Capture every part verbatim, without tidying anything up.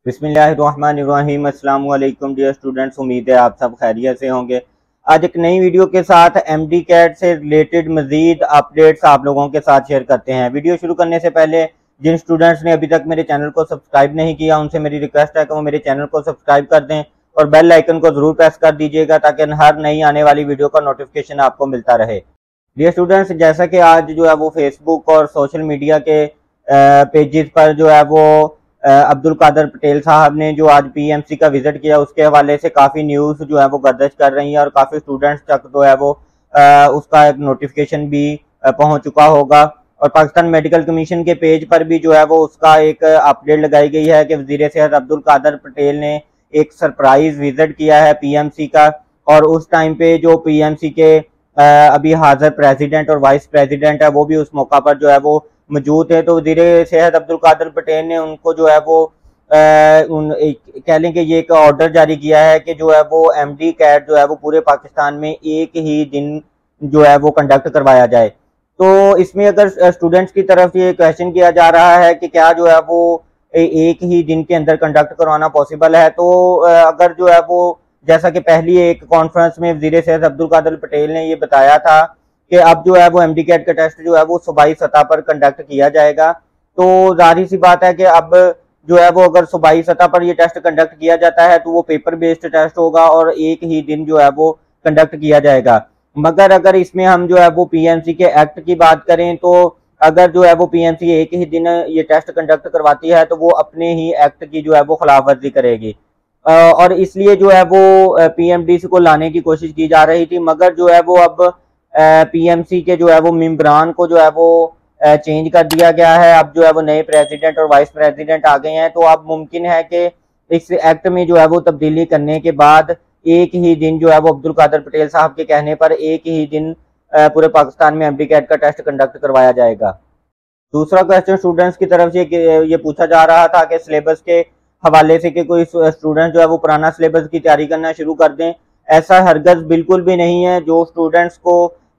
बिस्मिल्लाहिर्रहमानिर्रहीम। अस्सलाम वालेकुम डियर स्टूडेंट्स, उम्मीद है आप सब खैरियत से होंगे। आज एक नई वीडियो के साथ एमडी कैट से रिलेटेड मजीद अपडेट्स आप लोगों के साथ शेयर करते हैं। वीडियो शुरू करने से पहले जिन स्टूडेंट्स ने अभी तक मेरे चैनल को सब्सक्राइब नहीं किया उनसे मेरी रिक्वेस्ट है कि वो मेरे चैनल को सब्सक्राइब कर दें और बेल आइकन को जरूर प्रेस कर दीजिएगा ताकि हर नई आने वाली वीडियो का नोटिफिकेशन आपको मिलता रहे। डियर स्टूडेंट्स, जैसा कि आज जो है वो फेसबुक और सोशल मीडिया के पेजेस पर जो है वो अब्दुल कादर पटेल साहब ने जो आज पीएमसी का विजिट किया उसके हवाले से काफ़ी न्यूज़ जो है वो गर्दिश कर रही है और काफ़ी स्टूडेंट्स तक जो है वो आ, उसका एक नोटिफिकेशन भी पहुंच चुका होगा। और पाकिस्तान मेडिकल कमीशन के पेज पर भी जो है वो उसका एक अपडेट लगाई गई है कि वज़ीर सेहत अब्दुल कादर पटेल ने एक सरप्राइज विजिट किया है पीएमसी का। और उस टाइम पे जो पीएमसी के अभी हाजिर प्रेसिडेंट और वाइस प्रेसिडेंट है वो भी उस मौका पर जो है वो मौजूद है। तो वज़ीर सेहत अब्दुल कादर पटेल ने उनको जो है वो आ, उन कह लें कि ये एक ऑर्डर जारी किया है कि जो है वो एमडी कैट जो है वो पूरे पाकिस्तान में एक ही दिन जो है वो कंडक्ट करवाया जाए। तो इसमें अगर स्टूडेंट्स की तरफ से ये क्वेश्चन किया जा रहा है कि क्या जो है वो एक ही दिन के अंदर कंडक्ट करवाना पॉसिबल है, तो अगर जो है वो जैसा कि पहली एक कॉन्फ्रेंस में वज़ीर सेहत अब्दुल कादर पटेल ने ये बताया था कि अब जो है वो एमडी कैट का टेस्ट जो है वो सूबाई सतह पर कंडक्ट किया जाएगा। तो जाहिर सी बात है कि अब जो है वो अगर सूबाई सतह पर ये टेस्ट कंडक्ट किया जाता है तो वो पेपर बेस्ड टेस्ट होगा और एक ही दिन जो है वो कंडक्ट किया जाएगा। मगर अगर इसमें हम जो है वो पीएमसी के एक्ट की बात करें तो अगर जो है वो पीएमसी एक ही दिन ये टेस्ट कंडक्ट करवाती है तो वो अपने ही एक्ट की जो है वो खिलाफ वर्जी करेगी और इसलिए जो है वो पीएमडीसी को लाने की कोशिश की जा रही थी। मगर जो है वो अब पीएमसी के जो है वो मेंबरान को जो है वो चेंज कर दिया गया है। अब जो है वो नए प्रेसिडेंट और वाइस प्रेसिडेंट आ गए हैं, तो अब मुमकिन है कि इस एक्ट में जो है वो तब्दीली करने के बाद एक ही दिन जो है वो अब्दुल कादर पटेल साहब के कहने पर एक ही दिन पूरे पाकिस्तान में एमडी कैट का टेस्ट कंडक्ट करवाया जाएगा। दूसरा क्वेश्चन स्टूडेंट्स की तरफ से ये पूछा जा रहा था कि सिलेबस के हवाले से कि कोई स्टूडेंट जो है वो पुराना सिलेबस की तैयारी करना शुरू कर दें। ऐसा हरगज बिल्कुल भी नहीं है। जो स्टूडेंट्स को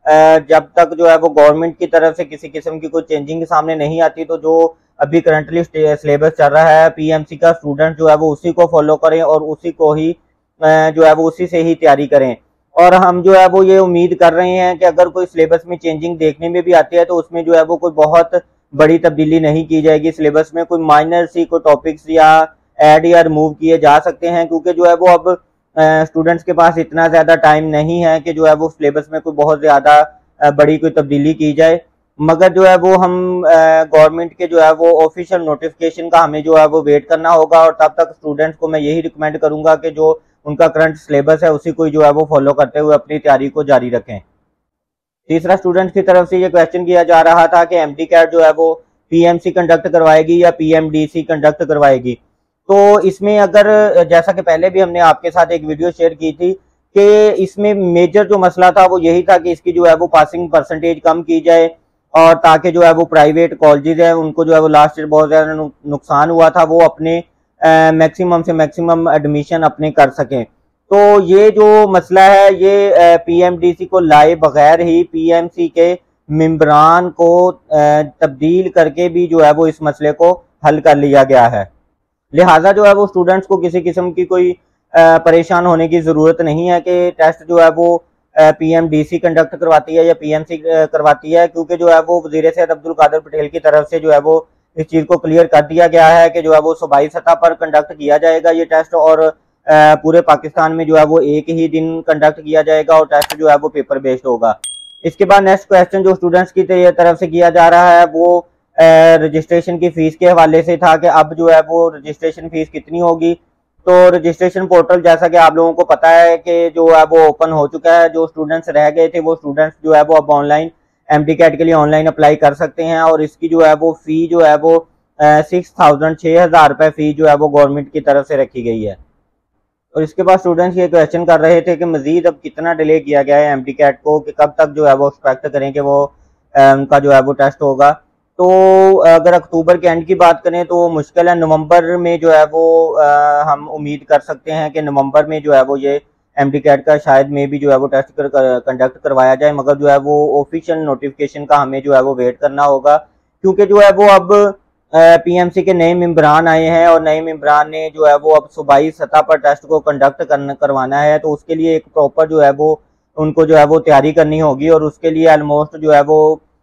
जब तक जो है वो गवर्नमेंट की तरफ से किसी किस्म की कोई चेंजिंग सामने नहीं आती, तो जो अभी करंटली सिलेबस चल रहा है पीएमसी का, स्टूडेंट जो है वो उसी को फॉलो करें और उसी को ही जो है वो उसी से ही तैयारी करें। और हम जो है वो ये उम्मीद कर रहे हैं कि अगर कोई सिलेबस में चेंजिंग देखने में भी आती है तो उसमें जो है वो कोई बहुत बड़ी तब्दीली नहीं की जाएगी। सिलेबस में कोई माइनर सी कोई टॉपिक्स या ऐड या रिमूव किए जा सकते हैं, क्योंकि जो है वो अब स्टूडेंट्स के पास इतना ज़्यादा टाइम नहीं है कि जो है वो सिलेबस में कोई बहुत ज़्यादा बड़ी कोई तब्दीली की जाए। मगर जो है वो हम गवर्नमेंट के जो है वो ऑफिशियल नोटिफिकेशन का हमें जो है वो वेट करना होगा और तब तक स्टूडेंट्स को मैं यही रिकमेंड करूंगा कि जो उनका करंट सिलेबस है उसी को जो है वो फॉलो करते हुए अपनी तैयारी को जारी रखें। तीसरा स्टूडेंट्स की तरफ से ये क्वेश्चन किया जा रहा था कि एमडी कैट जो है वो पीएमसी कंडक्ट करवाएगी या पीएमडीसी कंडक्ट करवाएगी। तो इसमें अगर जैसा कि पहले भी हमने आपके साथ एक वीडियो शेयर की थी कि इसमें मेजर जो मसला था वो यही था कि इसकी जो है वो पासिंग परसेंटेज कम की जाए और ताकि जो है वो प्राइवेट कॉलेजेस हैं उनको जो है वो लास्ट ईयर बहुत ज़्यादा नुकसान हुआ था, वो अपने मैक्सिमम से मैक्सिमम एडमिशन अपने कर सकें। तो ये जो मसला है ये पीएमडीसी को लाए बगैर ही पीएमसी के मेंबरान को तब्दील करके भी जो है वो इस मसले को हल कर लिया गया है। लिहाजा जो है वो स्टूडेंट्स को किसी किस्म की कोई परेशान होने की ज़रूरत नहीं है कि टेस्ट जो है वो पीएमडीसी कंडक्ट करवाती है या पीएमसी करवाती है, क्योंकि जो है वो वज़ीर सेहत अब्दुल कादर पटेल की तरफ से जो है वो इस चीज़ को क्लियर कर दिया गया है कि जो है वो सूबाई सतह पर कंडक्ट किया जाएगा ये टेस्ट और पूरे पाकिस्तान में जो है वो एक ही दिन कंडक्ट किया जाएगा और टेस्ट जो है वो पेपर बेस्ड होगा। इसके बाद नेक्स्ट क्वेश्चन जो स्टूडेंट्स की तरफ से किया जा रहा है वो रजिस्ट्रेशन की फ़ीस के हवाले से था कि अब जो है वो रजिस्ट्रेशन फ़ीस कितनी होगी। तो रजिस्ट्रेशन पोर्टल जैसा कि आप लोगों को पता है कि जो है वो ओपन हो चुका है। जो स्टूडेंट्स रह गए थे वो स्टूडेंट्स जो है वो अब ऑनलाइन एमडी कैट के लिए ऑनलाइन अप्लाई कर सकते हैं और इसकी जो है वो फ़ी जो है वो सिक्स थाउजेंड छः हज़ार रुपये फ़ी जो है वो गवर्नमेंट की तरफ से रखी गई है। और इसके बाद स्टूडेंट्स ये क्वेश्चन कर रहे थे कि मज़ीद अब कितना डिले किया गया है एमडी कैट को, कि कब तक जो है वो एक्सपेक्ट करें कि वो उनका जो है वो टेस्ट होगा। तो अगर अक्टूबर के एंड की बात करें तो मुश्किल है, नवंबर में जो है वो आ, हम उम्मीद कर सकते हैं कि नवंबर में जो है वो ये एमडी कैट का शायद में भी जो है वो टेस्ट कर, कर, कंडक्ट करवाया जाए। मगर जो है वो ऑफिशियल नोटिफिकेशन का हमें जो है वो वेट करना होगा, क्योंकि जो है वो अब पीएमसी के नए मेंबरान आए हैं और नए मेंबरान ने जो है वो अब सूबाई सतह पर टेस्ट को कंडक्ट करना करवाना है, तो उसके लिए एक प्रॉपर जो है वो उनको जो है वो तैयारी करनी होगी और उसके लिए ऑलमोस्ट जो है वो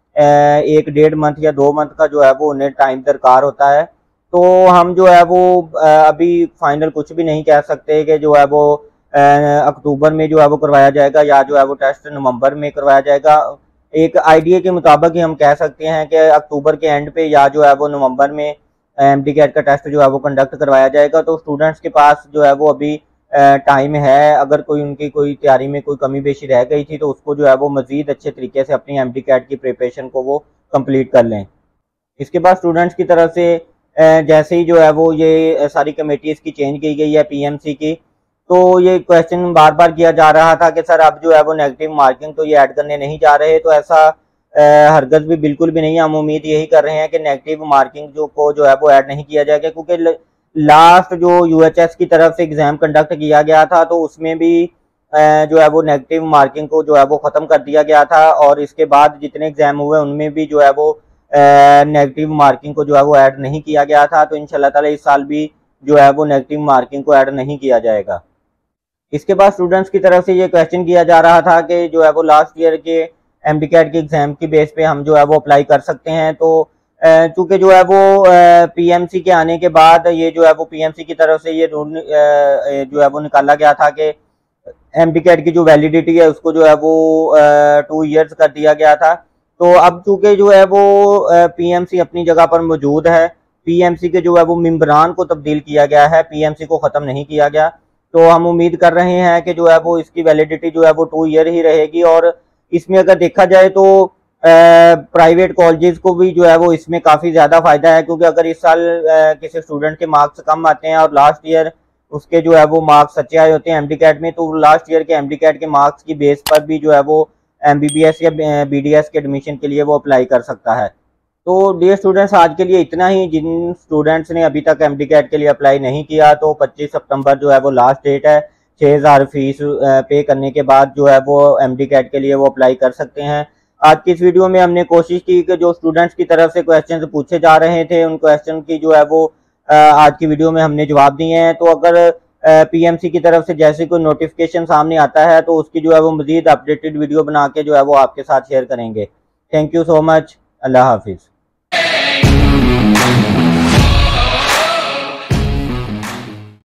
एक डेढ़ मंथ या दो मंथ का जो है वो उन्हें टाइम दरकार होता है। तो हम जो है वो अभी फाइनल कुछ भी नहीं कह सकते कि जो है वो अक्टूबर में जो है वो करवाया जाएगा या जो है वो टेस्ट नवंबर में करवाया जाएगा। एक आइडिया के मुताबिक ही हम कह सकते हैं कि अक्टूबर के एंड पे या जो है वो नवंबर में एमडी कैट का टेस्ट जो है वो कंडक्ट करवाया जाएगा। तो स्टूडेंट्स के पास जो है वो अभी टाइम है, अगर कोई उनकी कोई तैयारी में कोई कमी पेशी रह गई थी तो उसको जो है वो मजीद अच्छे तरीके से अपनी एमडी कैट की प्रिपरेशन को वो कंप्लीट कर लें। इसके बाद स्टूडेंट्स की तरफ से जैसे ही जो है वो ये सारी कमेटीज़ की चेंज की गई है पीएमसी की, तो ये क्वेश्चन बार बार किया जा रहा था कि सर अब जो है वो नेगेटिव मार्किंग तो ये ऐड करने नहीं जा रहे। तो ऐसा हरगज़ भी बिल्कुल भी नहीं, हम उम्मीद यही कर रहे हैं कि नेगेटिव मार्किंग जो को जो है वो ऐड नहीं किया जाएगा, क्योंकि लास्ट जो यूएचएस की तरफ से एग्ज़ाम कंडक्ट किया गया था तो उसमें भी जो है वो नेगेटिव मार्किंग को जो है वो ख़त्म कर दिया गया था और इसके बाद जितने एग्ज़ाम हुए उनमें भी जो है वो नेगेटिव मार्किंग को जो है वो ऐड नहीं किया गया था। तो इंशाल्लाह ताला इस साल भी जो है वो नेगेटिव मार्किंग को ऐड नहीं किया जाएगा। इसके बाद स्टूडेंट्स की तरफ से ये क्वेश्चन किया जा रहा था कि जो है वो लास्ट ईयर के एमडी कैट के एग्ज़ाम की बेस पे हम जो है वो अप्लाई कर सकते हैं। तो चूँकि जो है वो पीएमसी के आने के बाद ये जो है वो पीएमसी की तरफ से ये रूल जो है वो निकाला गया था कि एमडी कैट की जो वैलिडिटी है उसको जो है वो टू इयर्स कर दिया गया था। तो अब चूँकि जो है वो पीएमसी अपनी जगह पर मौजूद है, पीएमसी के जो है वो मेंबरान को तब्दील किया गया है, पीएमसी को ख़त्म नहीं किया गया। तो हम उम्मीद कर रहे हैं कि जो है वो इसकी वैलिडिटी जो है वो टू ईयर ही रहेगी। और इसमें अगर देखा जाए तो प्राइवेट कॉलेजेस को भी जो है वो इसमें काफ़ी ज़्यादा फ़ायदा है, क्योंकि अगर इस साल आ, किसी स्टूडेंट के मार्क्स कम आते हैं और लास्ट ईयर उसके जो है वो मार्क्स अच्छे आए होते हैं एमडी कैट में, तो लास्ट ईयर के एमडी कैट के मार्क्स की बेस पर भी जो है वो एमबीबीएस या बीडीएस के एडमिशन के लिए वो अप्लाई कर सकता है। तो डियर स्टूडेंट्स, आज के लिए इतना ही। जिन स्टूडेंट्स ने अभी तक एमडी कैट के लिए अप्लाई नहीं किया तो पच्चीस सितंबर जो है वो लास्ट डेट है। छः हज़ार फीस पे करने के बाद जो है वो एमडी कैट के लिए वो अप्लाई कर सकते हैं। आज की इस वीडियो में हमने कोशिश की कि जो स्टूडेंट्स की तरफ से क्वेश्चन पूछे जा रहे थे उन क्वेश्चन की जो है वो आज की वीडियो में हमने जवाब दिए हैं। तो अगर पीएमसी की तरफ से जैसे कोई नोटिफिकेशन सामने आता है तो उसकी जो है वो मजीद अपडेटेड वीडियो बना के जो है वो आपके साथ शेयर करेंगे। Thank you so much. Allah हाफिज़।